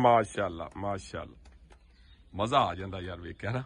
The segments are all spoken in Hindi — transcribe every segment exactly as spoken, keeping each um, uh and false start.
माशाअल्लाह माशाअल्लाह मजा आ जाता यार वेख ना।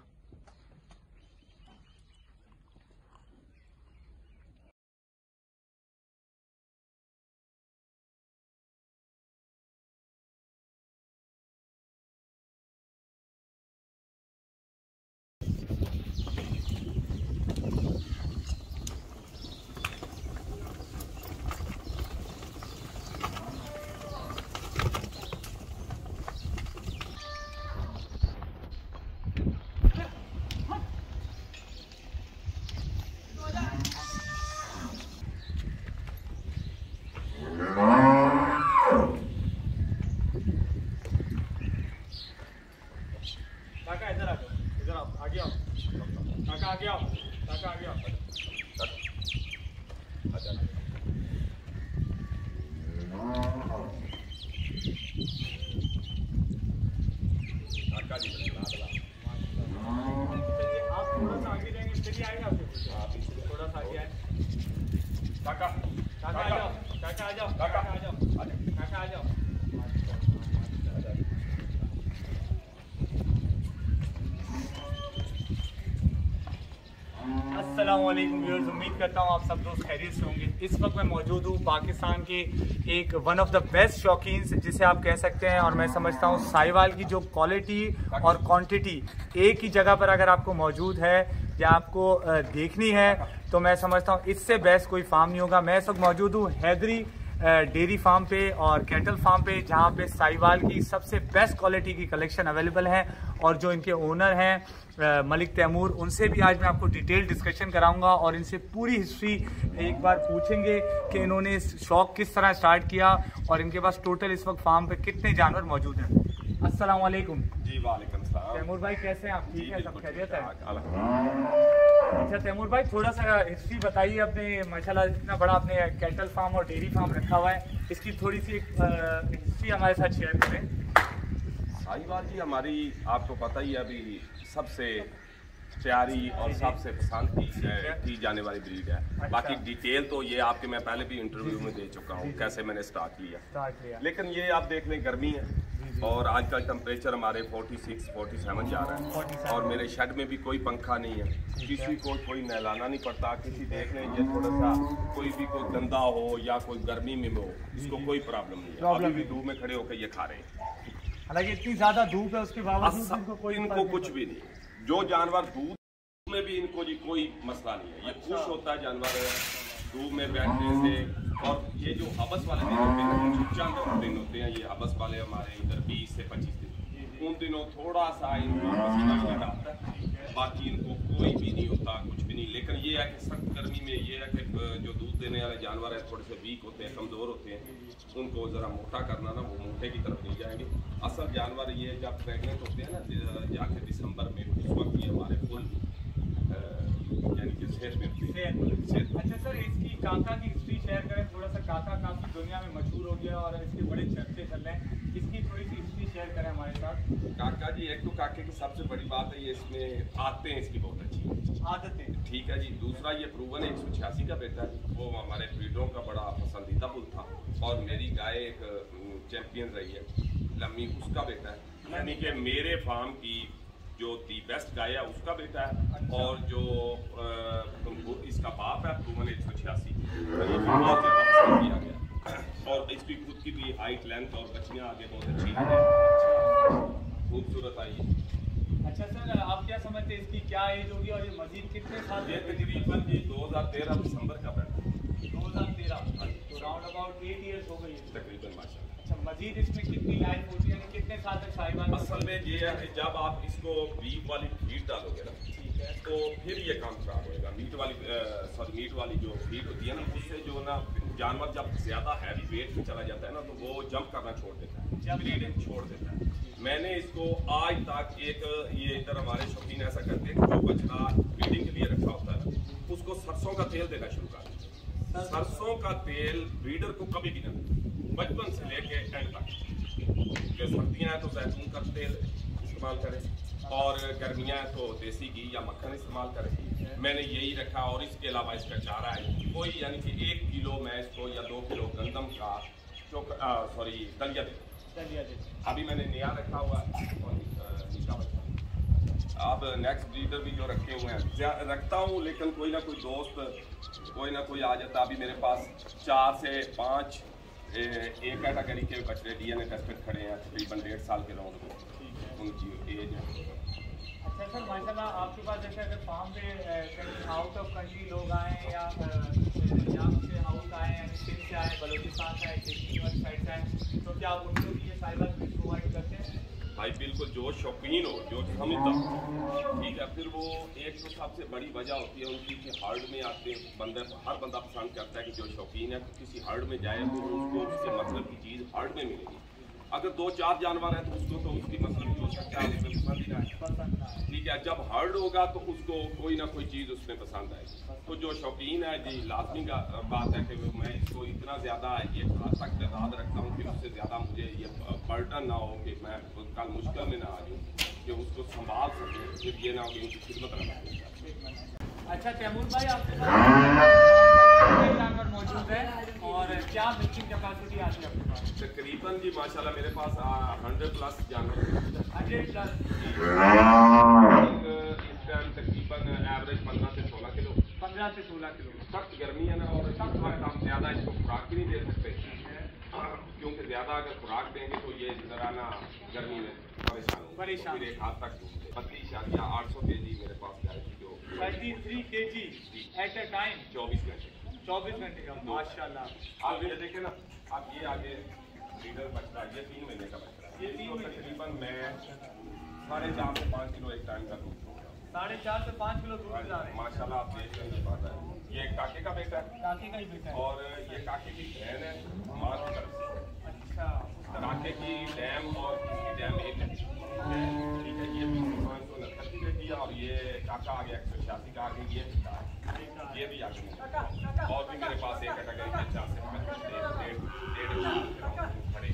काका इधर आ जाओ, इधर आओ, आगे आओ काका, आगे आओ काका, आगे आओ। काका जी आप थोड़ा सा आगे जाएंगे चलिए आएगा आपके थोड़ा सा आगे आए। काका काका आ जाओ, काका आ जाओ, काका आ जाओ, काका आ जाओ। अस्सलामुअलैकुम व्यूअर्स, उम्मीद करता हूँ आप सब दोस्त खैरियत से होंगे। इस वक्त मैं मौजूद हूँ पाकिस्तान के एक वन ऑफ द बेस्ट शौकीन्स जिसे आप कह सकते हैं, और मैं समझता हूँ साहिवाल की जो क्वालिटी और क्वांटिटी एक ही जगह पर अगर आपको मौजूद है या आपको देखनी है तो मैं समझता हूँ इससे बेस्ट कोई फार्म नहीं होगा। मैं इस वक्त मौजूद हूँ हैदरी डेयरी फार्म पे और कैटल फार्म पे, जहाँ पे साहिवाल की सबसे बेस्ट क्वालिटी की कलेक्शन अवेलेबल है। और जो इनके ओनर हैं मलिक तैमूर, उनसे भी आज मैं आपको डिटेल डिस्कशन कराऊंगा और इनसे पूरी हिस्ट्री एक बार पूछेंगे कि इन्होंने इस शौक किस तरह स्टार्ट किया और इनके पास टोटल इस वक्त फार्म पे कितने जानवर मौजूद हैं। अस्सलाम वालेकुम जी। वालेकुम सलाम। तैमूर भाई कैसे हैं आप? ठीक है, सब खैरियत है? अच्छा तैमूर भाई, थोड़ा सा हिस्ट्री बताइए अपने, माशाल्लाह इतना बड़ा आपने कैटल फार्म और डेयरी फार्म रखा हुआ है, इसकी थोड़ी सी हिस्ट्री हमारे साथ शेयर करें। साहिवाल जी हमारी आपको पता ही है अभी सबसे प्यारी और सबसे पसंद की, की जाने वाली ब्रीड है। अच्छा। बाकी डिटेल तो ये आपके मैं पहले भी इंटरव्यू में दे चुका हूँ कैसे मैंने स्टार्ट किया, स्टार्ट किया। लेकिन ये आप देख लें गर्मी है और आजकल टेम्परेचर हमारे छियालीस सैंतालीस जा रहा है और मेरे शेड में भी कोई पंखा नहीं है, किसी को कोई नहलाना नहीं पड़ता। किसी देख लें ये थोड़ा सा कोई भी कोई गंदा हो या कोई गर्मी में हो, इसको कोई प्रॉब्लम नहीं है। अभी भी धूप में खड़े होकर ये खा रहे हैं, हालांकि इतनी ज्यादा धूप है उसके बावजूद इनको कोई इनको कुछ भी नहीं। जो जानवर दूध में भी इनको जी कोई मसला नहीं है, ये खुश होता है जानवर धूप में बैठने से। और ये जो हबस वाले दिन होते हैं, चंद दिन होते हैं ये हबस वाले हमारे इधर बीस से पच्चीस दिन, उन दिनों थोड़ा सा इनको पसीना वगैरह आता है, बाकी इनको कोई भी नहीं होता, कुछ भी नहीं। लेकिन ये है कि सख्त गर्मी में ये है कि जो दूध देने वाले जानवर है थोड़े से वीक होते हैं, कमज़ोर होते हैं, उनको ज़रा मोटा करना ना, वो मोटे की तरफ नहीं जाएंगे। असल जानवर ये जब प्रेगनेंट होते हैं ना जाके दिसंबर में, उस वक्त ये हमारे फुल यानी कि सेहत में होती है। अच्छा सर, इसकी काका की हिस्ट्री शेयर करें थोड़ा सा। काका काफी दुनिया में मशहूर हो गया और इसके बड़े चर्चे चल रहे हैं, इसकी थोड़ी सी हिस्ट्री शेयर करें हमारे साथ। काका जी, एक तो काके की सबसे बड़ी बात है ये इसमें आदतें हैं इसकी बहुत अच्छी आदतें, ठीक है जी। दूसरा ये प्रूवन एक सौ छियासी का बेटा है, वो हमारे ब्रीडों का बड़ा पसंदीदा पुल था और मेरी गाय एक चैंपियन रही है लम्मी, उसका बेटा है। यानी कि मेरे फार्म की जो दी बेस्ट गाय है उसका बेटा है। अच्छा। और जो आ, इसका बाप है प्रूवन एक सौ छियासी, बहुत ज़्यादा किया गया और इसकी खुद की भी हाइट लेंथ और बच्चियाँ आगे बहुत अच्छी हैं, खूबसूरत आई है। अच्छा सर, आप क्या समझते हैं इसकी क्या एज होगी और ये मजीद कितने साल? ये तकरीबन जी दो हज़ार तेरह दिसंबर का बैठा, दो हज़ार तेरह तो राउंड अबाउट एट ईयर्स हो गई तकरीबन माशाल्लाह। अच्छा, मजीद इसमें कितनी लाइफ होती है, कितने साल तक साहिवाल? असल में ये है कि जब आप इसको बीफ वाली फीड डालोगे ना, ठीक है, तो फिर ये काम खराब होएगा। मीट वाली सॉरी मीट वाली जो फीड होती है ना, उससे जो ना जानवर जब ज्यादा हैवी वेट में चला जाता है ना तो वो जंप करना छोड़ देता है, ब्रीडिंग छोड़ देता है। मैंने इसको आज तक एक ये इधर हमारे शौकीन ऐसा करते हैं कि जो बछड़ा ब्रीडिंग के लिए रखा होता है ना, उसको सरसों का तेल देना शुरू कर दें। सरसों का तेल ब्रीडर को कभी भी ना, बचपन से लेके एंड तक। सर्दियाँ हैं तो जैतून का तेल इस्तेमाल करें और गर्मियाँ हैं तो देसी घी या मक्खन इस्तेमाल करें। मैंने यही रखा और इसके अलावा इसका चारा है कोई, यानी कि एक किलो मैं इसको या दो किलो गंदम का चोक सॉरी दलिया देता अभी मैंने नया रखा हुआ है और नीचा बच्चा। अब नेक्स्ट ब्रीडर भी जो रखे हुए हैं रखता हूँ, लेकिन कोई ना कोई दोस्त कोई ना कोई आ जाता। अभी मेरे पास चार से पाँच एक कैटेगरी के बच्चे डीएनए टेस्टेड खड़े हैं, तकरीबन डेढ़ साल के लोगों को उनकी एज है। अच्छा सर, माशाल्लाह आपके पास जैसे अगर फार्म पे कहीं आउट ऑफ कंट्री लोग आए या पंजाब से आउट आए हैं, सिंध से आए, बलूचिस्तान से आए, केसी वाली साइड से आए, तो क्या आप उनको भी ये साहिवाल ब्रीड प्रोवाइड करते हैं? भाई बिल्कुल, जो शौकीन हो, जो समझता हो, ठीक है। फिर वो एक तो सबसे बड़ी वजह होती है उनकी कि हर्ड में आते हैं बंदे, हर बंदा पसंद करता है कि जो शौकीन है किसी हर्ड में जाए तो उसको उससे मतलब की चीज़ हर्ड में मिलेगी। अगर दो चार जानवर हैं तो उसको तो उसकी मतलब भी हो सकता है उसमें पसंद ही ना है, ठीक है। जब हर्ड होगा तो उसको कोई ना कोई चीज़ उसमें पसंद आएगी। तो जो शौकीन है जी, लाजमी का बात है कि मैं इसको इतना ज़्यादा ये खास तक तादाद रखता हूँ कि उससे ज़्यादा मुझे ये बर्डन ना हो कि मैं कल मुश्किल में ना आ जाऊँ, कि उसको संभाल सकूँ, फिर ये ना हो कि उनकी खिदमत करना। अच्छा तैमूर भाई, आपके पास जानवर मौजूद है और क्या मिल्किंग कैपेसिटी आती है आपके पास? तकरीबन जी माशाल्लाह मेरे पास हंड्रेड प्लस जानवर, हंड्रेड प्लस इस टाइम तकरीबन एवरेज पंद्रह से सोलह किलो पंद्रह से सोलह किलो सख्त गर्मी है ना, और सख्त वक्त हम ज़्यादा इसको खुराक भी नहीं दे सकते, क्योंकि ज़्यादा अगर खुराक देंगे तो ये ज़रा ना गर्मी में परेशान हो परेशान फिर एक हाथ तक बत्तीस या आठ सौ के जी मेरे पास जाएगी जो थर्टी थ्री के जी एट अ टाइम, चौबीस घंटे चौबीस घंटे का, माशाल्लाह। आप ये देखें ना, आप ये आगे लीडर बच्चा, ये तीन महीने का बच्चा, ये तीन तकरीबन मैं साढ़े चार से पाँच किलो एक टाइम का दूध, साढ़े चार से पाँच किलो दूध ला रहे हैं माशाल्लाह। आप देख लेंगे बात है, ये काके का बेटा है, काके का ही बेटा है, और ये काके की बहन है माँ की तरफ से। अच्छा, काके की डैम और इसकी डैम एक है, ठीक है। ये भी पाँच सौ उनहत्तर की बेटी है, और ये काका आ गया एक सौ छियासी का आ गया, ये बेटा है, ये भी आ गया। और भी मेरे पास एक कैटेगरी के चार से पाँच डेढ़ डेढ़ खड़े।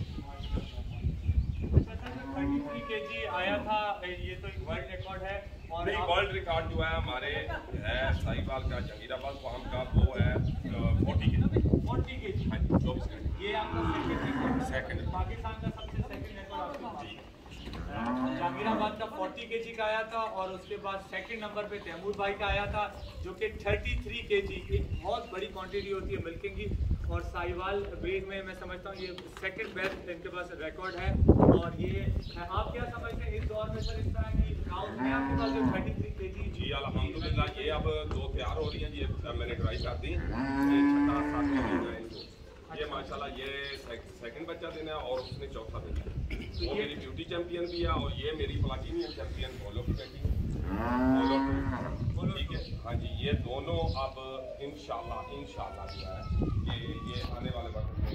थर्टी थ्री के जी आया था, ये तो एक वर्ल्ड रिकॉर्ड है। और नहीं, वर्ल्ड रिकॉर्ड जो है हमारे है साहिवाल का, जमीराबाद फार्म का, वो है फोर्टी के जी फोर्टी के जी हाँ जी, चौबीस घंटे। ये आपका सेकंड रिकॉर्ड, सेकंड पाकिस्तान का सबसे सेकंड रिकॉर्ड आपके पास। जहांगीराबाद का चालीस केजी का आया था, और उसके बाद सेकंड नंबर पे तैमूर भाई का आया था जो कि तैंतीस केजी, एक बहुत बड़ी क्वांटिटी होती है मिल्किंग की। और साहिवाल ब्रीड में मैं समझता हूँ ये सेकंड बेस्ट इनके पास रिकॉर्ड है। और ये आप क्या समझते हैं इस दौर में सर, इस तरह की काउंट में आपके पास जो तैंतीस केजी? जी अल्हम्दुलिल्लाह, ये अब दो तैयार हो रही हैं, ये मैंने ट्राई कर दी, छठा सातवां महीना है इनको। ये माशाल्लाह ये सेकंड बच्चा देना है और उसने चौथा देना है। वो मेरी ब्यूटी चैंपियन भी है, और ये मेरी प्लाटिनियम चैंपियन बोलो की बेटी बोलो, ठीक है। हाँ जी, ये दोनों अब इंशाल्लाह इंशाल्लाह जो है ये ये आने वाले वक्त में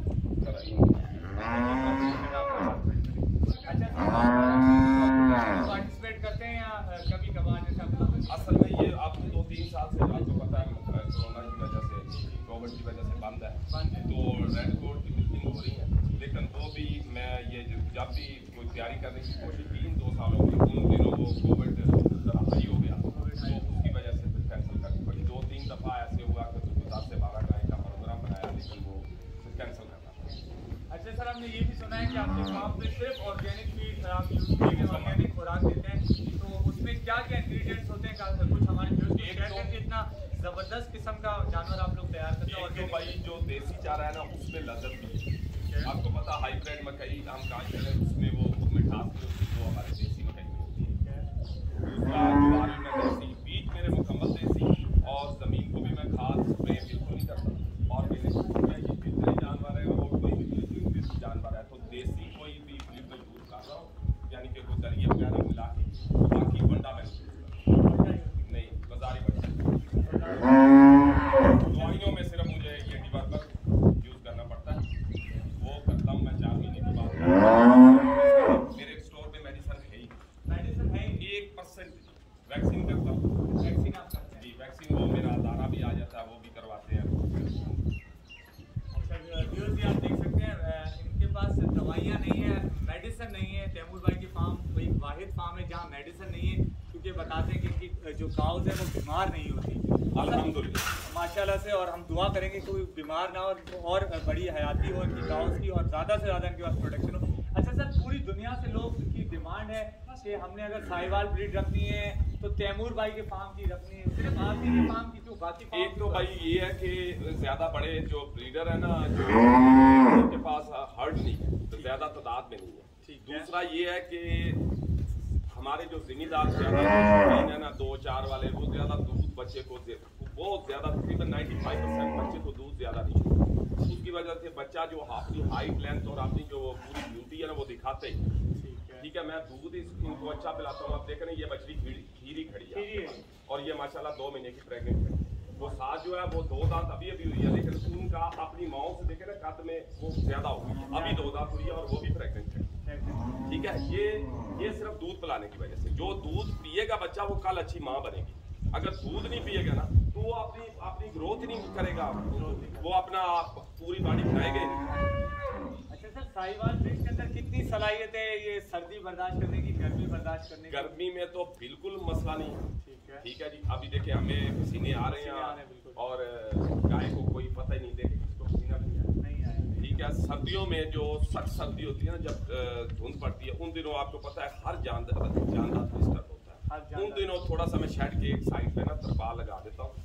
पार्टिसिपेट करते हैं या कभी कभार? जैसा असल में ये आपको दो तीन साल से आपको पता है कोरोना की वजह से, कोविड की वजह से बंद है, तो रेड कोड की मीटिंग हो रही है, लेकिन वो भी मैं ये जब भी कोई तैयारी करने की कोशिश की इन दो सालों में, उन दिनों वो कोविड जरा हाई हो गया, तो उसकी वजह से फिर कैंसिल करनी पड़ी। दो तीन दफ़ा ऐसे हुआ कि दस से बारह गाय का प्रोग्राम बनाया, लेकिन वो फिर कैंसिल करना पड़ा। अच्छा सर, हमने ये भी सुना है कि आपके फार्म पे सिर्फ ऑर्गेनिक फीड आप यूज़ करके ऑर्गेनिक खुराक देते हैं, तो उसमें क्या क्या इंग्रेडिएंट्स होते हैं? कुछ हमारे व्यूअर्स को शेयर करके इतना ज़बरदस्त किस्म का जानवर आप लोग तैयार करते हैं। और भाई जो देसी चारा है ना, उसमें लज्जत भी है। आपको पता हाईब्रिड मकई हम काट करें, उसमें वो मिठास भी होती है, वो हमारे देसी मकई में होती है। दूसरा ज्वारी में देसी, बीज मेरे मुकम्मल देसी, और ज़मीन को भी मैं खाद स्प्रे बिल्कुल नहीं करता। और मेरे ये जितने जानवर है वो कोई भी जानवर है तो देसी कोई भी बिल्कुल यूज़ कर रहा हूँ, यानी कि कोई दरिया वगैरह मिला के, बाकी बंडा मैं नहीं बाजारी बंडा। दवाइयों में सिर्फ मुझे ये डिवर्बर यूज़ करना पड़ता है, वो करता हूँ मैं चार महीने के बाद। मेरे स्टोर में मेडिसिन है ही मेडिसिन है एक परसेंट वैक्सीन करता हूँ। वैक्सीन आप करते हैं? जी वैक्सीन, वो मेरा दाना भी आ जाता है, वो भी करवाते हैं। अच्छा व्यूअर्स, भी आप देख सकते हैं इनके पास दवाइयाँ नहीं है, मेडिसिन नहीं है। तैमूर भाई की फार्म कोई वाहिद फार्म है जहाँ मेडिसिन नहीं है, क्योंकि बताते हैं कि इनकी जो काउज है वो बीमार नहीं होती अल्हम्दुलिल्लाह माशाल्लाह से। और हम दुआ करेंगे कि कोई बीमार ना हो और बड़ी हयाती हो इनकी काउज की, और ज़्यादा से ज़्यादा इनके पास प्रोडक्शन हो। अच्छा अच्छा सर, पूरी दुनिया से लोग की डिमांड है कि हमने अगर साहिवाल ब्रीड रखनी है तो तैमूर भाई के फार्म की रखनी है, सिर्फ आप ही के फार्म की क्यों, बाकी फार्म एक तो भाई ये है कि ज्यादा बड़े जो ब्रीडर है ना, जो उनके पास हर्ड नहीं है, तो ज्यादा तादाद में नहीं है। दूसरा ये है कि हमारे जो जिम्मेदार ज्यादा है ना, दो चार वाले, वो ज्यादा दूध बच्चे को बहुत ज्यादा, तकरीबन पचानवे परसेंट बच्चे को दूध ज्यादा नहीं छोड़ते। उसकी वजह से बच्चा जो अपनी हाइट लेंथ और अपनी जो पूरी ब्यूटी है ना वो दिखाते ही। ठीक है, मैं दूध इनको अच्छा पिलाता हूँ। आप देख रहे हैं ये बछड़ी खीरी खड़ी है और ये माशाल्लाह दो महीने की प्रेग्नेंट है। वो साथ जो है वो दो दांत अभी अभी हुई है, लेकिन उनका अपनी माओ से देखे ना कद में वो ज्यादा हो गई है, अभी दो दांत हुई है और वो भी प्रेग्नेंट है। ठीक है, ये ये सिर्फ दूध पिलाने की वजह से। जो दूध पिएगा बच्चा वो कल अच्छी माँ बनेगी। अगर दूध नहीं पिएगा ना तो वो अपनी अपनी ग्रोथ नहीं करेगा, वो अपना पूरी बॉडी बनाएगा। अच्छा सर, साहिवाल ब्रीड के अंदर कितनी सलाहियत है ये सर्दी बर्दाश्त करने की, गर्मी बर्दाश्त करने की? गर्मी में तो बिल्कुल मसला नहीं है। ठीक है, ठीक है जी। अभी देखिए हमें पसीने आ रहे हैं और गाय को कोई पता ही नहीं देखे किसको पसीना नहीं आया। ठीक है, सर्दियों में जो सख्त सर्दी होती है ना, जब धुंध पड़ती है, उन दिनों आपको पता है हर जानदार जानदार डिस्टर्ब होता है। उन दिनों थोड़ा सा मैं शेड के एक साइड पे ना तरपाल लगा देता हूँ।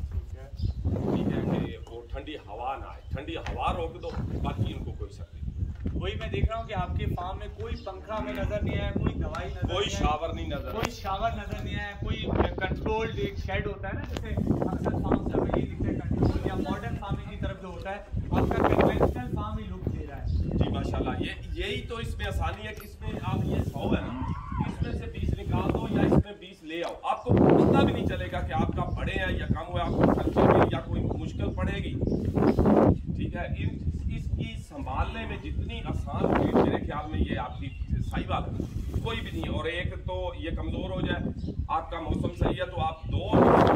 ठीक है, कि वो ठंडी हवा ना आए, ठंडी हवा रोक दो, बाकी इनको कोई सर्दी। वही मैं देख रहा हूँ कि आपके फार्म में कोई पंखा हमें नजर नहीं आया, कोई दवाई नजर कोई शावर नहीं नजर, कोई शावर नजर नहीं आया, कोई कंट्रोल्ड एक शेड होता है ना, जैसे अक्सर फार्म से हमें ये दिखता है कंट्रोल, या मॉडर्न फार्मिंग की तरफ जो होता है, आपका कन्वेंशनल फार्म ही लुक दे रहा है। जी माशाल्लाह, ये यही तो इसमें आसानी है कि इसमें आप ये सौ है ना, इसमें से बीस निकाल दो या इसमें बीस ले आओ, आपको पता भी नहीं चलेगा कि आपका बड़े हैं या कम हुआ, आपको खर्चे में या कोई मुश्किल पड़ेगी। ठीक है, इन इसकी संभालने में जितनी आसान ब्रीड मेरे ख्याल में ये आपकी साहिवाल है, कोई भी नहीं। और एक तो ये कमजोर हो जाए, आपका मौसम सही है तो आप दो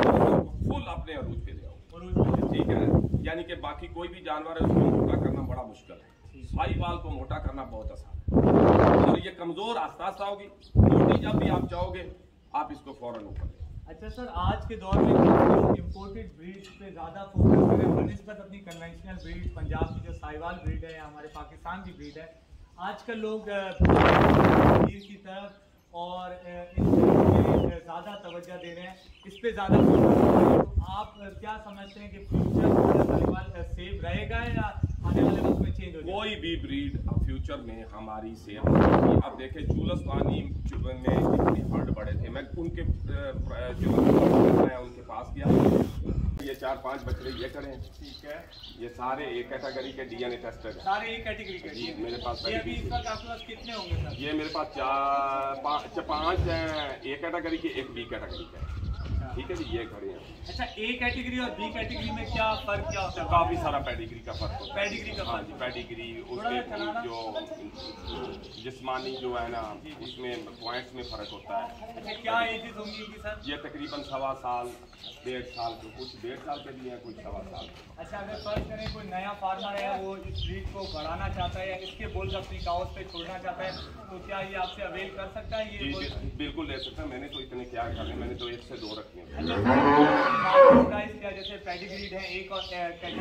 फुल अपने अरूज पे ले आओ। ठीक है, यानी कि बाकी कोई भी जानवर है उसको मोटा करना बड़ा मुश्किल है, साहिवाल को मोटा करना बहुत आसान है। और ये कमजोर आस्ता आस्ता होगी, मोटी जब भी आप चाहोगे आप इसको फौरन ऊपर ले। अच्छा सर, आज के दौर में लोग इम्पोर्टेड ब्रीड्स पे ज़्यादा फोकस करें बनिस्बत अपनी कन्वेंशनल ब्रीड, पंजाब की जो साहिवाल ब्रीड है या हमारे पाकिस्तान की ब्रीड है, आजकल लोग गिर की तरफ और इन पे ज़्यादा तवज्जो दे रहे हैं, इस पे ज़्यादा फोकस कर रहे हैं। तो आप क्या समझते हैं कि फ्यूचर साहिवाल सेफ रहेगा या आने वाले वक्त में चेंज हो जाएगा? कोई भी ब्रीड फ्यूचर में हमारी सेफ रहेगी। अब देखें चूलस्तानी में जितने हर्ड बड़े थे, मैं उनके जो मैं उनके पास गया, ये चार पांच बछड़े ये करें। ठीक है, ये सारे एक कैटेगरी के डीएनए टेस्टेड है, सारे एक कैटेगरी के। जी मेरे पास ये अभी इस वक्त आपके पास कितने होंगे सर? ये मेरे पास चार पाँच पाँच हैं ए कैटेगरी के, एक बी कैटेगरी के। ठीक है जी, ये खड़े हैं। अच्छा, ए कैटेगरी और बी कैटेगरी में क्या फर्क क्या होता है? काफी सारा पेडिग्री का फर्क होता है। पेडिग्री का हाँ जी, पेडिग्री उसके जो जिस्मानी जो है ना उसमें पॉइंट्स में फर्क होता है। अच्छा, क्या एजेस होंगी इनकी सर? ये तकरीबन सवा साल डेढ़ साल के, कुछ डेढ़ साल के भी हैं, कुछ सवा साल। अच्छा, अगर फर्ज करें कोई नया फार्मर है, वो इस ब्रीड को बढ़ाना चाहता है या इसके बुल्स अपनी काउस पे छोड़ना चाहता है, तो क्या ये आपसे अवेल कर सकता है? ये जी बिल्कुल ले सकता है। मैंने तो इतने क्या करने, मैंने तो एक से दो रखे हैं। अच्छा, प्राइस क्या, जैसे पेडिग्रीड है एक और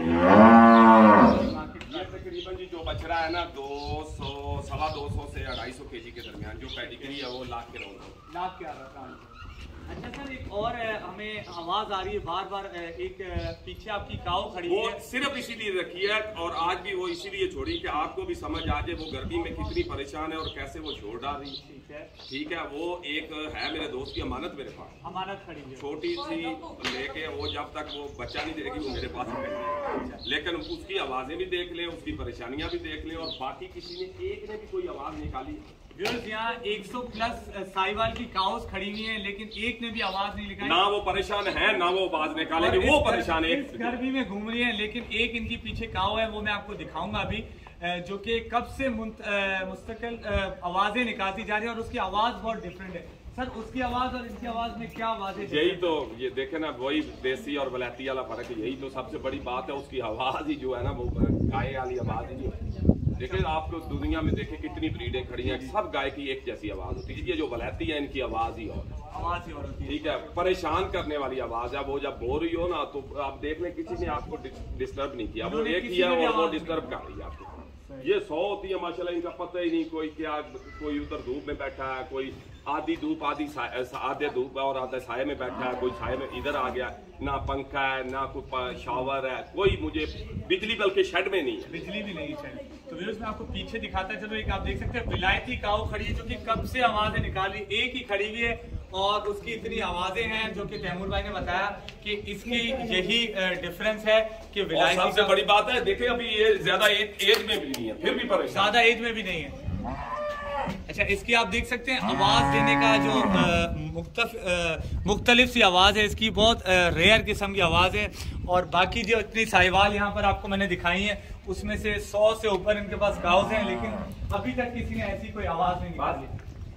ये तकरीबन जी जो बछड़ा है ना दो सौ सवा दो सौ से अढ़ाई सौ के जी के दरमियान, जो पेडिग्री है वो लाख के राउंड लाख के आसपास। अच्छा सर, एक और हमें आवाज आ रही है बार बार, एक पीछे आपकी काऊ खड़ी वो है, सिर्फ इसीलिए रखी है और आज भी वो इसीलिए छोड़ी कि आपको भी समझ आ जाए वो गर्मी में कितनी परेशान है और कैसे वो छोड़ डाल रही है। ठीक है, ठीक है, वो एक है मेरे दोस्त की अमानत मेरे पास, अमानत खड़ी है, छोटी सी लेके, वो जब तक वो बच्चा नहीं देगी वो मेरे पास रहेगी। लेकिन उसकी आवाजें भी देख लें, उसकी परेशानियां भी देख लें, और बाकी किसी ने एक ने भी कोई आवाज निकाली। यहाँ एक सौ प्लस साहिवाल की काउस खड़ी हुई है, लेकिन एक ने भी आवाज नहीं निकाली। ना वो परेशान है ना वो आवाज निकालेंगे, वो परेशान है। इस गर्मी में घूम रही है, लेकिन एक इनकी पीछे काऊ है, वो मैं आपको दिखाऊंगा अभी, जो कि कब से मुस्तकिल आवाजें निकालती जा रही है और उसकी आवाज बहुत डिफरेंट है। सर, उसकी आवाज और इनकी आवाज में क्या आवाज है? यही तो ये देखे ना, वही देसी और वलैती वाला फर्क है। यही तो सबसे बड़ी बात है, उसकी आवाज ही जो है ना वो गाय वाली आवाज ही नहीं। देखिए आपको दुनिया में देखे कितनी ब्रीडें खड़ी हैं, सब गाय की एक जैसी आवाज होती है। ये जो वलैती है इनकी आवाज ही और आवाज ही और होती है। ठीक है, परेशान करने वाली आवाज है। वो जब बोल रही हो ना तो आप देख लें किसी ने आपको डिस्टर्ब नहीं किया, वो एक किया और वो डिस्टर्ब कर रही है आपको। ये सौ होती है माशाल्लाह, इनका पता ही नहीं कोई क्या, कोई उधर धूप में बैठा है, कोई आधी धूप आधी आधे धूप और आधे साये में बैठा है, कोई साये में इधर आ गया, ना पंखा है ना कोई शावर है, कोई मुझे बिजली बल्कि शेड में नहीं है, बिजली भी नहीं है। तो व्यूअर्स मैं आपको पीछे दिखाता चलो, एक आप देख सकते हैं विलायती काऊ खड़ी है जो कि कब से आवाजें निकाल रही, एक ही खड़ी हुई है और उसकी इतनी आवाजें हैं जो कि तैमूर भाई ने बताया कि इसकी यही डिफरेंस है कि विलायती। सबसे बड़ी बात है देखिए अभी ये ज्यादा एज में भी नहीं है, फिर भी परेशान, ज्यादा एज में भी नहीं है। अच्छा, इसकी आप देख सकते हैं आवाज देने का जो मुख्तलिफ मुख्तलिफ सी आवाज है इसकी, बहुत रेयर किस्म की आवाज है। और बाकी जो इतनी साहिवाल यहाँ पर आपको मैंने दिखाई है उसमें से सौ से ऊपर इनके पास काउज हैं, लेकिन अभी तक किसी ने ऐसी कोई आवाज नहीं निकाली।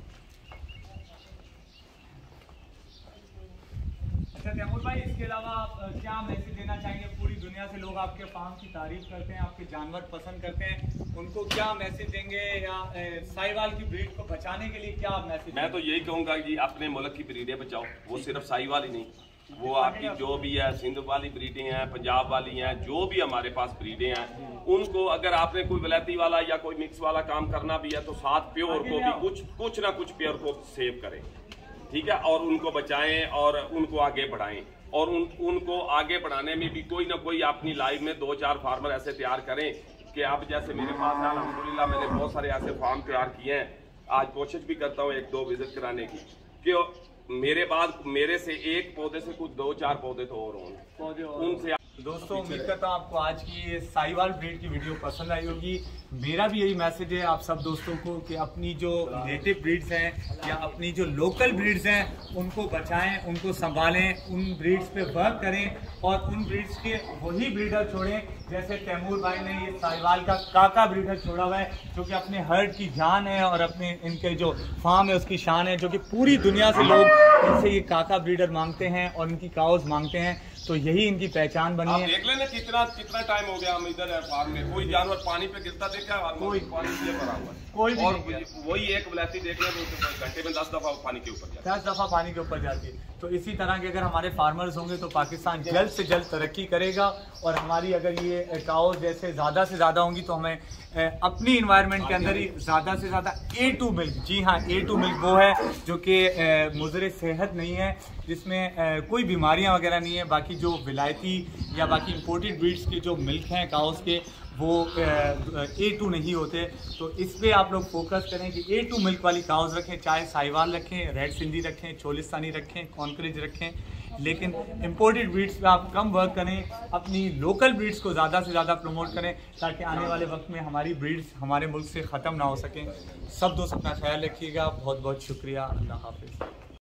अच्छा तैमूर भाई, इसके अलावा आप क्या मैसेज देना चाहेंगे? पूरी दुनिया से लोग आपके फार्म की तारीफ करते हैं, आपके जानवर पसंद करते हैं, उनको क्या मैसेज देंगे या साहिवाल की ब्रीड को बचाने के लिए क्या आप मैसेज? मैं तो यही कहूँगा जी अपने मुल्क की ब्रीडें बचाओ, वो सिर्फ साहिवाल ही नहीं, वो आपकी जो भी है सिंध वाली ब्रीडें हैं, पंजाब वाली हैं, जो भी हमारे पास ब्रीडें हैं, उनको अगर आपने कोई वलैती वाला या कोई मिक्स वाला काम करना भी है तो साथ प्योर को भी कुछ कुछ ना कुछ प्योर को सेव करें, ठीक है, और उनको बचाएं और उनको आगे बढ़ाएं। और उन उनको आगे बढ़ाने में भी कोई ना कोई अपनी लाइफ में दो चार फार्मर ऐसे तैयार करें कि अब जैसे मेरे पास है अल्हम्दुलिल्लाह, मैंने बहुत सारे ऐसे फार्म तैयार किए हैं, आज कोशिश भी करता हूँ एक दो विजिट कराने की कि मेरे बाद मेरे से एक पौधे से कुछ दो चार पौधे तो और हों उनसे। दोस्तों उम्मीद करता हूँ आपको आज की ये साहिवाल ब्रीड की वीडियो पसंद आई होगी। मेरा भी यही मैसेज है आप सब दोस्तों को कि अपनी जो नेटिव ब्रीड्स हैं या अपनी जो लोकल ब्रीड्स हैं उनको बचाएं, उनको संभालें, उन ब्रीड्स पे वर्क करें और उन ब्रीड्स के वही ब्रीडर छोड़ें जैसे तैमूर भाई ने ये साहिवाल का काका ब्रीडर छोड़ा हुआ है जो कि अपने हर्ड की जान है और अपने इनके जो फार्म है उसकी शान है, जो कि पूरी दुनिया से लोग इनसे ये काका ब्रीडर मांगते हैं और इनकी काउज मांगते हैं। तो यही इनकी पहचान बनी है। देख लेना कितना कितना टाइम हो गया हम इधर है फार्म में, कोई जानवर पानी पे गिरता देखा है? कोई पानी से भरा हुआ है कोई और वही एक वलैती देख ले तो घंटे में दस दफा पानी के ऊपर जाती है, दस दफा पानी के ऊपर जाती है। तो इसी तरह के अगर हमारे फार्मर्स होंगे तो पाकिस्तान जल्द से जल्द तरक्की करेगा और हमारी अगर ये काउज जैसे ज़्यादा से ज़्यादा होंगी तो हमें अपनी इन्वायरमेंट के अंदर ही ज़्यादा से ज़्यादा ए टू मिल्क, जी हाँ ए टू मिल्क वो है जो कि मुज़र सेहत नहीं है, जिसमें कोई बीमारियां वगैरह नहीं है। बाकी जो विलायती या बाकी इंपोर्टेड ब्रीड्स के जो मिल्क हैं काउस के वो ए टू नहीं होते। तो इस पे आप लोग फोकस करें कि ए टू मिल्क वाली काउस रखें, चाहे साहिवाल रखें, रेड सिंधी रखें, चोलिस्तानी रखें, कॉन्क्रेज रखें, लेकिन इंपोर्टेड ब्रीड्स पे आप कम वर्क करें, अपनी लोकल ब्रीड्स को ज़्यादा से ज़्यादा प्रमोट करें ताकि आने वाले वक्त में हमारी ब्रीड्स हमारे मुल्क से ख़त्म ना हो सकें। सब दोस्त अपना ख्याल रखिएगा, बहुत बहुत शुक्रिया, अल्लाह हाफिज़।